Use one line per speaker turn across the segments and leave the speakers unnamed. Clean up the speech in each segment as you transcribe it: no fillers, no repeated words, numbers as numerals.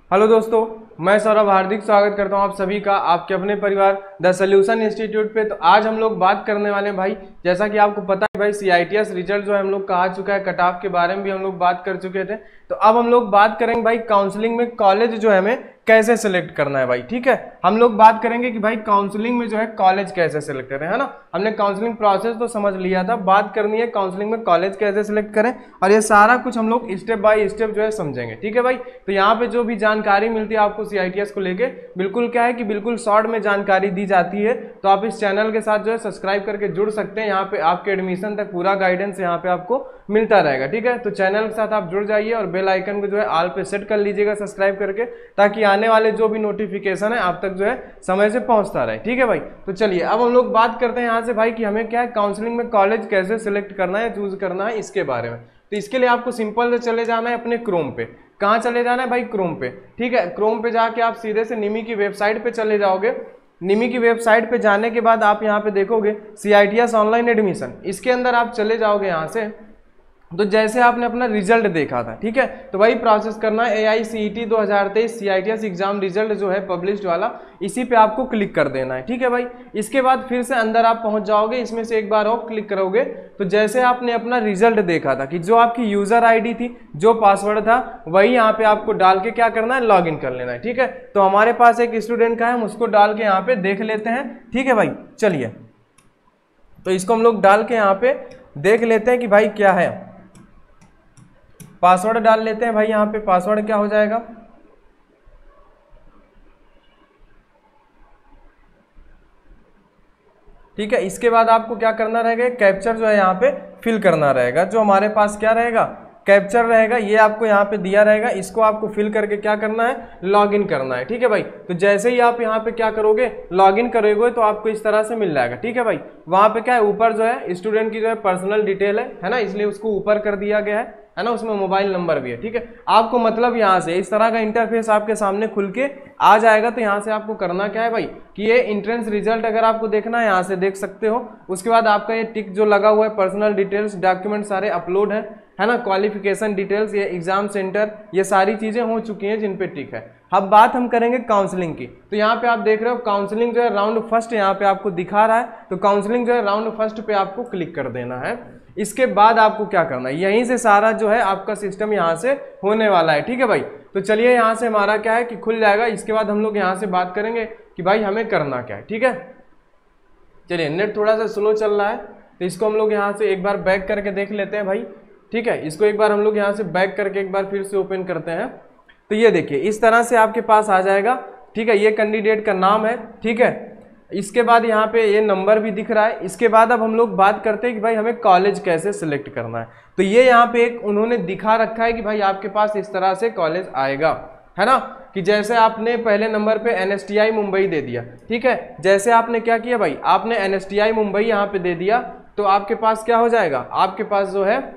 Hello दोस्तों, मैं सौरभ हार्दिक स्वागत करता हूं आप सभी का आपके अपने परिवार द सॉल्यूशन इंस्टीट्यूट पे। तो आज हम लोग बात करने वाले हैं भाई, जैसा कि आपको पता है भाई CITS रिजल्ट जो है हम लोग का आ चुका है। कट ऑफ के बारे में भी हम लोग बात कर चुके थे। तो अब हम लोग बात करेंगे भाई काउंसलिंग में कॉलेज जो है हमें कैसे सिलेक्ट करना है भाई। ठीक है, हम लोग बात करेंगे कि भाई काउंसलिंग में जो है कॉलेज कैसे सिलेक्ट करें, है ना। हमने काउंसलिंग प्रोसेस तो समझ लिया था, बात करनी है काउंसलिंग में कॉलेज कैसे सिलेक्ट करें, और ये सारा कुछ हम लोग स्टेप बाय स्टेप जो है समझेंगे। ठीक है भाई, तो यहाँ पे जो भी जानकारी मिलती है आपको CITS को लेके, बिल्कुल क्या है कि बिल्कुल शॉर्ट में जानकारी दी जाती है। तो आप इस चैनल के साथ जो है सब्सक्राइब करके जुड़ सकते हैं। यहाँ पे आपके एडमिशन तक पूरा गाइडेंस यहाँ पे आपको मिलता रहेगा। ठीक है, तो चैनल के साथ आप जुड़ जाइए और बेल आइकन को जो है ऑल पे सेट कर लीजिएगा सब्सक्राइब करके, ताकि आने वाले जो भी नोटिफिकेशन है आप तक जो है समय से पहुंचता रहे। ठीक है भाई, तो चलिए अब हम लोग बात करते हैं यहाँ से भाई कि हमें क्या है काउंसलिंग में कॉलेज कैसे सिलेक्ट करना है, चूज करना है, इसके बारे में। तो इसके लिए आपको सिंपल से चले जाना है अपने क्रोम पे। कहाँ चले जाना है भाई? क्रोम पे। ठीक है, क्रोम पे जाके आप सीधे से निमी की वेबसाइट पे चले जाओगे। निमी की वेबसाइट पे जाने के बाद आप यहाँ पे देखोगे CITS ऑनलाइन एडमिशन, इसके अंदर आप चले जाओगे। यहाँ से तो जैसे आपने अपना रिजल्ट देखा था, ठीक है, तो वही प्रोसेस करना है। AICET 2023 CITS एग्जाम रिजल्ट जो है पब्लिश्ड वाला, इसी पे आपको क्लिक कर देना है। ठीक है भाई, इसके बाद फिर से अंदर आप पहुंच जाओगे, इसमें से एक बार और क्लिक करोगे तो जैसे आपने अपना रिजल्ट देखा था कि जो आपकी यूजर ID थी, जो पासवर्ड था, वही यहाँ पे आपको डाल के क्या करना है, लॉग इन कर लेना है। ठीक है, तो हमारे पास एक स्टूडेंट का है, हम उसको डाल के यहाँ पे देख लेते हैं। ठीक है भाई, चलिए तो इसको हम लोग डाल के यहाँ पे देख लेते हैं कि भाई क्या है। पासवर्ड डाल लेते हैं भाई, यहाँ पे पासवर्ड क्या हो जाएगा, ठीक है। इसके बाद आपको क्या करना रहेगा, कैप्चर जो है यहाँ पे फिल करना रहेगा। जो हमारे पास क्या रहेगा, कैप्चर रहेगा, ये आपको यहाँ पे दिया रहेगा। इसको आपको फिल करके क्या करना है, लॉगिन करना है। ठीक है भाई, तो जैसे ही आप यहाँ पे क्या करोगे, लॉगिन करोगे तो आपको इस तरह से मिल जाएगा। ठीक है भाई, वहाँ पे क्या है, ऊपर जो है स्टूडेंट की जो है पर्सनल डिटेल है ना, इसलिए उसको ऊपर कर दिया गया है ना, उसमें मोबाइल नंबर भी है। ठीक है, आपको मतलब यहाँ से इस तरह का इंटरफेस आपके सामने खुल के आ जाएगा। तो यहाँ से आपको करना क्या है भाई कि ये एंट्रेंस रिजल्ट अगर आपको देखना है, यहाँ से देख सकते हो। उसके बाद आपका ये टिक जो लगा हुआ है, पर्सनल डिटेल्स, डॉक्यूमेंट सारे अपलोड है ना, क्वालिफिकेशन डिटेल्स, ये एग्जाम सेंटर, ये सारी चीजें हो चुकी हैं जिन पे टिक है। अब बात हम करेंगे काउंसलिंग की। तो यहाँ पे आप देख रहे हो काउंसलिंग जो है राउंड फर्स्ट यहाँ पे आपको दिखा रहा है। तो काउंसलिंग जो है राउंड फर्स्ट पे आपको क्लिक कर देना है। इसके बाद आपको क्या करना है, यहीं से सारा जो है आपका सिस्टम यहाँ से होने वाला है। ठीक है भाई, तो चलिए यहाँ से हमारा क्या है कि खुल जाएगा। इसके बाद हम लोग यहाँ से बात करेंगे कि भाई हमें करना क्या है। ठीक है, चलिए नेट थोड़ा सा स्लो चल रहा है, तो इसको हम लोग यहाँ से एक बार बैक करके देख लेते हैं भाई। ठीक है, इसको एक बार हम लोग यहाँ से बैक करके एक बार फिर से ओपन करते हैं। तो ये देखिए इस तरह से आपके पास आ जाएगा। ठीक है, ये कैंडिडेट का नाम है। ठीक है, इसके बाद यहाँ पे ये नंबर भी दिख रहा है। इसके बाद अब हम लोग बात करते हैं कि भाई हमें कॉलेज कैसे सिलेक्ट करना है। तो ये यहाँ पे एक उन्होंने दिखा रखा है कि भाई आपके पास इस तरह से कॉलेज आएगा, है ना, कि जैसे आपने पहले नंबर पे NSTI मुंबई दे दिया। ठीक है, जैसे आपने क्या किया भाई, आपने NSTI मुंबई यहाँ पे दे दिया, तो आपके पास क्या हो जाएगा, आपके पास जो है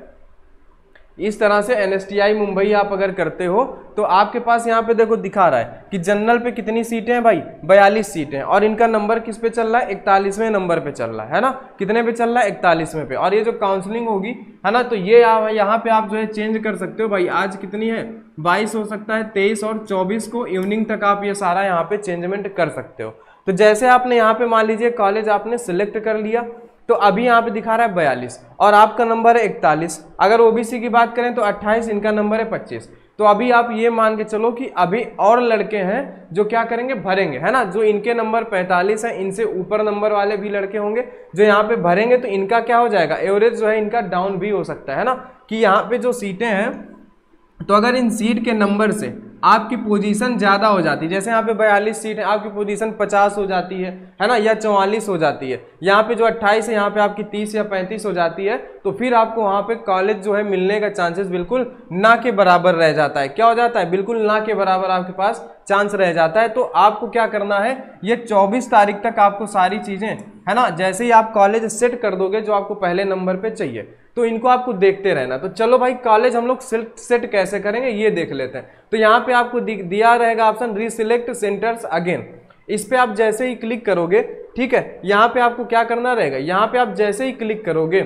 इस तरह से NSTI मुंबई आप अगर करते हो तो आपके पास यहाँ पे देखो दिखा रहा है कि जनरल पे कितनी सीटें हैं भाई, 42 सीटें हैं। और इनका नंबर किस पे चल रहा है, 41वें नंबर पे चल रहा है ना, कितने पे चल रहा है, 41वें पे। और ये जो काउंसलिंग होगी, है ना, तो ये यहाँ पे आप जो है चेंज कर सकते हो भाई। आज कितनी है, 22 हो सकता है, 23 और 24 को इवनिंग तक आप ये सारा यहाँ पे चेंजमेंट कर सकते हो। तो जैसे आपने यहाँ पे मान लीजिए कॉलेज आपने सिलेक्ट कर लिया, तो अभी यहाँ पे दिखा रहा है 42 और आपका नंबर है 41। अगर OBC की बात करें तो 28, इनका नंबर है 25। तो अभी आप ये मान के चलो कि अभी और लड़के हैं जो क्या करेंगे, भरेंगे, है ना। जो इनके नंबर 45 है, इनसे ऊपर नंबर वाले भी लड़के होंगे जो यहाँ पे भरेंगे। तो इनका क्या हो जाएगा, एवरेज जो है इनका डाउन भी हो सकता है ना, कि यहाँ पे जो सीटें हैं, तो अगर इन सीट के नंबर से आपकी पोजीशन ज्यादा हो जाती है, जैसे यहाँ पे 42 सीट है, आपकी पोजीशन 50 हो जाती है ना, या 44 हो जाती है। यहाँ पे जो 28 है, यहाँ पे आपकी 30 या 35 हो जाती है, तो फिर आपको वहाँ पे कॉलेज जो है मिलने का चांसेस बिल्कुल ना के बराबर रह जाता है। क्या हो जाता है, बिल्कुल ना के बराबर आपके पास चांस रह जाता है। तो आपको क्या करना है, ये 24 तारीख तक आपको सारी चीजें, है ना, जैसे ही आप कॉलेज सेट कर दोगे जो आपको पहले नंबर पे चाहिए, तो इनको आपको देखते रहना। तो चलो भाई कॉलेज हम लोग सेट कैसे करेंगे ये देख लेते हैं। तो यहाँ पे आपको दिया रहेगा ऑप्शन रीसिलेक्ट सेंटर्स अगेन। इस पे आप जैसे ही क्लिक करोगे, ठीक है, यहाँ पे आपको क्या करना रहेगा, यहाँ पे आप जैसे ही क्लिक करोगे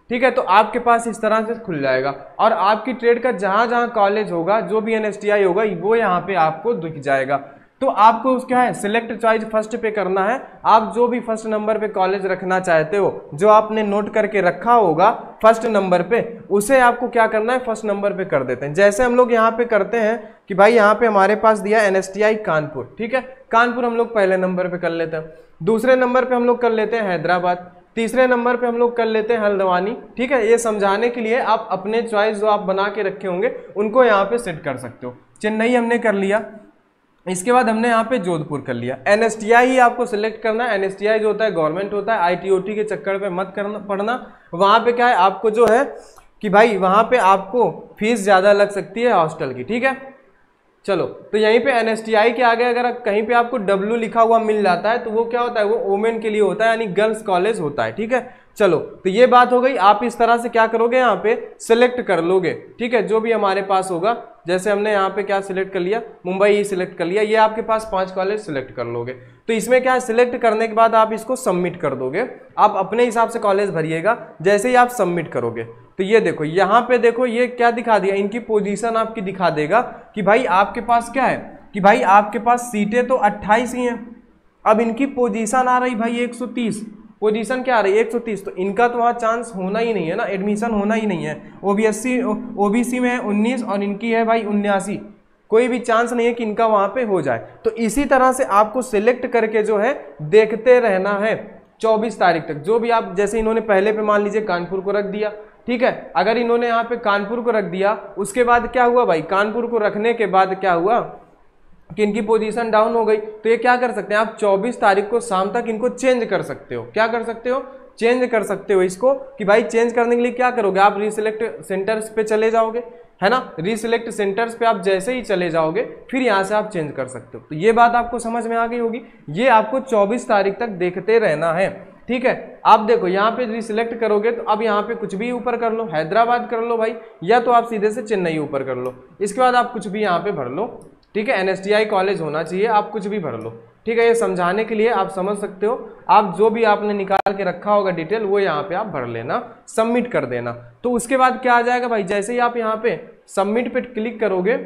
ठीक है। तो आपके पास इस तरह से खुल जाएगा और आपकी ट्रेड का जहां जहां कॉलेज होगा, जो भी NSTI होगा, वो यहाँ पे आपको दिख जाएगा। तो आपको क्या है, सिलेक्ट चॉइस फर्स्ट पे करना है। आप जो भी फर्स्ट नंबर पे कॉलेज रखना चाहते हो, जो आपने नोट करके रखा होगा फर्स्ट नंबर पे, उसे आपको क्या करना है, फर्स्ट नंबर पे कर देते हैं। जैसे हम लोग यहाँ पे करते हैं कि भाई यहाँ पे हमारे पास दिया NSTI कानपुर, ठीक है, कानपुर हम लोग पहले नंबर पे कर लेते हैं। दूसरे नंबर पे हम लोग कर लेते हैं हैदराबाद। तीसरे नंबर पे हम लोग कर लेते हैं हल्द्वानी, ठीक है। ये समझाने के लिए आप अपने चॉइस जो आप बना के रखे होंगे उनको यहाँ पे सेट कर सकते हो। चेन्नई हमने कर लिया, इसके बाद हमने यहाँ पे जोधपुर कर लिया। NSTI ही आपको सिलेक्ट करना है। NSTI जो होता है गवर्नमेंट होता है, ITOT के चक्कर पे मत करना पड़ना। वहाँ पे क्या है, आपको जो है कि भाई वहाँ पे आपको फीस ज़्यादा लग सकती है हॉस्टल की, ठीक है। चलो, तो यहीं पे NSTI के आगे अगर कहीं पे आपको W लिखा हुआ मिल जाता है तो वो क्या होता है, वो वोमेन के लिए होता है, यानी गर्ल्स कॉलेज होता है, ठीक है। चलो, तो ये बात हो गई। आप इस तरह से क्या करोगे, यहाँ पे सिलेक्ट कर लोगे, ठीक है, जो भी हमारे पास होगा। जैसे हमने यहाँ पे क्या सिलेक्ट कर लिया, मुंबई ही सिलेक्ट कर लिया। ये आपके पास 5 कॉलेज सिलेक्ट कर लोगे। तो इसमें क्या है, सिलेक्ट करने के बाद आप इसको सबमिट कर दोगे। आप अपने हिसाब से कॉलेज भरिएगा। जैसे ही आप सबमिट करोगे तो ये देखो, यहाँ पे देखो ये क्या दिखा दिया, इनकी पोजीशन आपकी दिखा देगा कि भाई आपके पास क्या है, कि भाई आपके पास सीटें तो 28 ही हैं। अब इनकी पोजीशन आ रही भाई 130, पोजीशन क्या आ रही है 130। तो इनका तो वहाँ चांस होना ही नहीं है ना, एडमिशन होना ही नहीं है। OBC में है 19 और इनकी है भाई 79, कोई भी चांस नहीं है कि इनका वहाँ पे हो जाए। तो इसी तरह से आपको सिलेक्ट करके जो है देखते रहना है 24 तारीख तक। जो भी आप, जैसे इन्होंने पहले पे मान लीजिए कानपुर को रख दिया, ठीक है। अगर इन्होंने यहाँ पे कानपुर को रख दिया, उसके बाद क्या हुआ भाई, कानपुर को रखने के बाद क्या हुआ कि इनकी पोजीशन डाउन हो गई, तो ये क्या कर सकते हैं, आप 24 तारीख को शाम तक इनको चेंज कर सकते हो। क्या कर सकते हो, चेंज कर सकते हो इसको। कि भाई चेंज करने के लिए क्या करोगे, आप रीसिलेक्ट सेंटर्स पे चले जाओगे, है ना। रीसिलेक्ट सेंटर्स पे आप जैसे ही चले जाओगे फिर यहाँ से आप चेंज कर सकते हो। तो ये बात आपको समझ में आ गई होगी। ये आपको 24 तारीख तक देखते रहना है, ठीक है। आप देखो यहाँ पे रिसिलेक्ट करोगे तो अब यहाँ पे कुछ भी ऊपर कर लो, हैदराबाद कर लो भाई, या तो आप सीधे से चेन्नई ऊपर कर लो। इसके बाद आप कुछ भी यहाँ पे भर लो, ठीक है। NSTI कॉलेज होना चाहिए, आप कुछ भी भर लो, ठीक है। ये समझाने के लिए आप समझ सकते हो। आप जो भी आपने निकाल के रखा होगा डिटेल, वो यहाँ पे आप भर लेना, सबमिट कर देना। तो उसके बाद क्या आ जाएगा भाई, जैसे ही आप यहाँ पे सबमिट पे क्लिक करोगे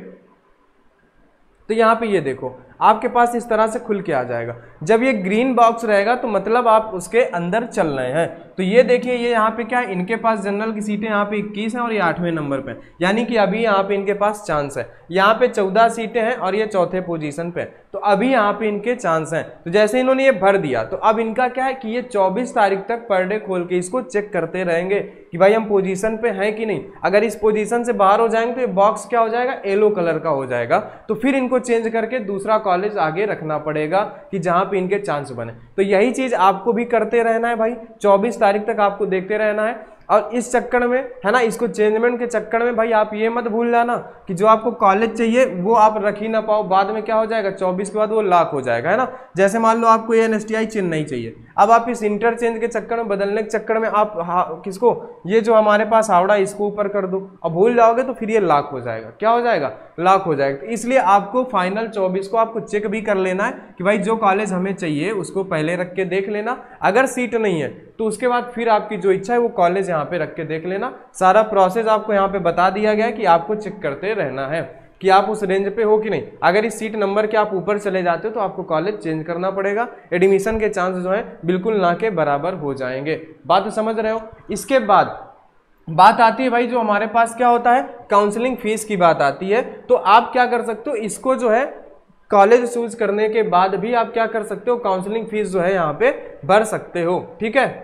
तो यहाँ पे ये देखो आपके पास इस तरह से खुल के आ जाएगा। जब ये ग्रीन बॉक्स रहेगा तो मतलब आप उसके अंदर चल रहे हैं। तो ये देखिए, ये यहाँ पे क्या है, इनके पास जनरल की सीटें यहाँ पे 21 हैं और ये 8वें नंबर पे, यानी कि अभी यहाँ पे इनके पास चांस है। यहाँ पे 14 सीटें हैं और ये 4थे पोजीशन पे, तो अभी यहाँ पे इनके चांस हैं। तो जैसे इन्होंने ये भर दिया तो अब इनका क्या है कि ये 24 तारीख तक पर डे खोल के इसको चेक करते रहेंगे कि भाई हम पोजीशन पे हैं कि नहीं। अगर इस पोजीशन से बाहर हो जाएंगे तो ये बॉक्स क्या हो जाएगा, येलो कलर का हो जाएगा। तो फिर इनको चेंज करके दूसरा कॉलेज आगे रखना पड़ेगा कि जहां पे इनके चांस बने। तो यही चीज आपको भी करते रहना है भाई, 24 तारीख तक आपको देखते रहना है। और इस चक्कर में, है ना, इसको चेंजमेंट के चक्कर में भाई आप ये मत भूल जाना कि जो आपको कॉलेज चाहिए वो आप रख ही ना पाओ। बाद में क्या हो जाएगा, 24 के बाद वो लॉक हो जाएगा, है ना। जैसे मान लो आपको ये NSTI चेन्नई चाहिए, अब आप इस इंटरचेंज के चक्कर में, बदलने के चक्कर में आप किसको, ये जो हमारे पास हावड़ा, इसको ऊपर कर दो और भूल जाओगे तो फिर ये लॉक हो जाएगा। क्या हो जाएगा, लॉक हो जाएगा। तो इसलिए आपको फाइनल 24 को आपको चेक भी कर लेना है कि भाई जो कॉलेज हमें चाहिए उसको पहले रख के देख लेना। अगर सीट नहीं है तो उसके बाद फिर आपकी जो इच्छा है वो कॉलेज यहाँ पे रख के देख लेना। सारा प्रोसेस आपको यहाँ पे बता दिया गया है कि आपको चेक करते रहना है कि आप उस रेंज पे हो कि नहीं। अगर इस सीट नंबर के आप ऊपर चले जाते हो तो आपको कॉलेज चेंज करना पड़ेगा। एडमिशन के चांस जो है बिल्कुल ना के बराबर हो जाएंगे। बात समझ रहे हो। इसके बाद बात आती है भाई, जो हमारे पास क्या होता है, काउंसलिंग फीस की बात आती है। तो आप क्या कर सकते हो, इसको जो है कॉलेज चूज करने के बाद भी आप क्या कर सकते हो, काउंसलिंग फीस जो है यहाँ पे भर सकते हो, ठीक है।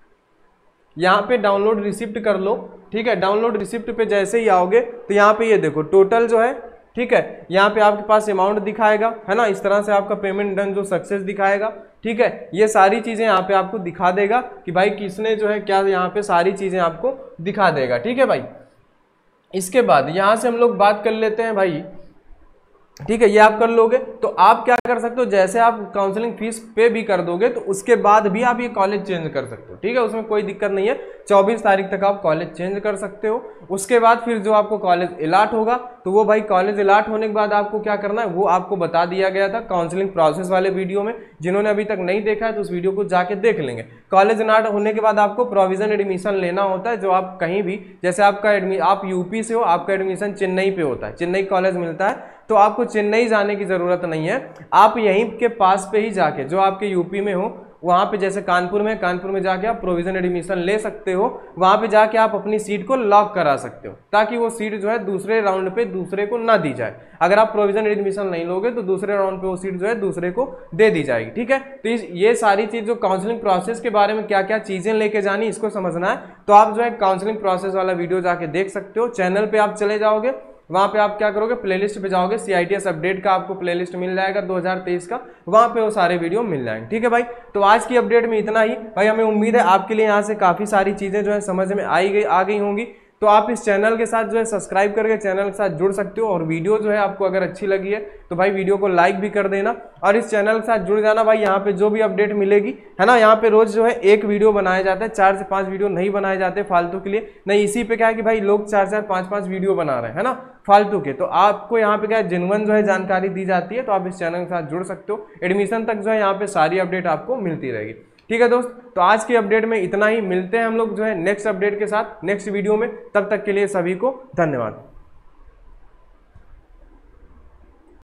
यहाँ पे डाउनलोड रिसिप्ट कर लो, ठीक है। डाउनलोड रिसिप्ट पे जैसे ही आओगे तो यहाँ पे ये देखो टोटल जो है, ठीक है, यहाँ पे आपके पास अमाउंट दिखाएगा, है ना। इस तरह से आपका पेमेंट डन जो सक्सेस दिखाएगा, ठीक है। ये सारी चीजें यहाँ पे आपको दिखा देगा कि भाई किसने जो है क्या, यहाँ पे सारी चीजें आपको दिखा देगा, ठीक है भाई। इसके बाद यहाँ से हम लोग बात कर लेते हैं भाई ठीक है, ये आप कर लोगे तो आप क्या कर सकते हो, जैसे आप काउंसलिंग फीस पे भी कर दोगे तो उसके बाद भी आप ये कॉलेज चेंज कर सकते हो। ठीक है, उसमें कोई दिक्कत नहीं है, 24 तारीख तक आप कॉलेज चेंज कर सकते हो। उसके बाद फिर जो आपको कॉलेज अलॉट होगा तो वो भाई कॉलेज अलॉट होने के बाद आपको क्या करना है वो आपको बता दिया गया था काउंसलिंग प्रोसेस वाले वीडियो में। जिन्होंने अभी तक नहीं देखा है तो उस वीडियो को जाके देख लेंगे। कॉलेज अलॉट होने के बाद आपको प्रोविजन एडमिशन लेना होता है, जो आप कहीं भी, जैसे आपका आप यूपी से हो, आपका एडमिशन चेन्नई पे होता है, चेन्नई कॉलेज मिलता है, तो आपको चेन्नई जाने की जरूरत नहीं है। आप यहीं के पास पे ही जाके, जो आपके यूपी में हो वहां पे, जैसे कानपुर में जाके आप प्रोविजन एडमिशन ले सकते हो। वहां पे जाके आप अपनी सीट को लॉक करा सकते हो ताकि वो सीट जो है दूसरे राउंड पे दूसरे को ना दी जाए। अगर आप प्रोविजन एडमिशन नहीं लोगे तो दूसरे राउंड पे वो सीट जो है दूसरे को दे दी जाएगी। ठीक है, तो ये सारी चीज जो काउंसलिंग प्रोसेस के बारे में क्या क्या चीजें लेके जानी इसको समझना है तो आप जो है काउंसलिंग प्रोसेस वाला वीडियो जाके देख सकते हो। चैनल पे आप चले जाओगे, वहां पे आप क्या करोगे, प्लेलिस्ट पे जाओगे, CITS अपडेट का आपको प्लेलिस्ट मिल जाएगा 2023 का, वहां पे वो सारे वीडियो मिल जाएंगे। ठीक है भाई, तो आज की अपडेट में इतना ही भाई। हमें उम्मीद है आपके लिए यहाँ से काफी सारी चीजें जो है समझ में आ गई होंगी। तो आप इस चैनल के साथ जो है सब्सक्राइब करके चैनल के साथ जुड़ सकते हो। और वीडियो जो है आपको अगर अच्छी लगी है तो भाई वीडियो को लाइक भी कर देना और इस चैनल के साथ जुड़ जाना भाई। यहाँ पे जो भी अपडेट मिलेगी है ना, यहाँ पे रोज जो है एक वीडियो बनाया जाता है, 4 से 5 वीडियो नहीं बनाए जाते फालतू के लिए नहीं। इसी पे क्या है कि भाई लोग 4-4, 5-5 वीडियो बना रहे हैं, है ना, फालतू के। तो आपको यहाँ पे क्या है, जेन्युइन जो है जानकारी दी जाती है। तो आप इस चैनल के साथ जुड़ सकते हो, एडमिशन तक जो है यहाँ पे सारी अपडेट आपको मिलती रहेगी। ठीक है दोस्त, तो आज की अपडेट में इतना ही। मिलते हैं हम लोग जो है नेक्स्ट अपडेट के साथ नेक्स्ट वीडियो में। तब तक के लिए सभी को धन्यवाद।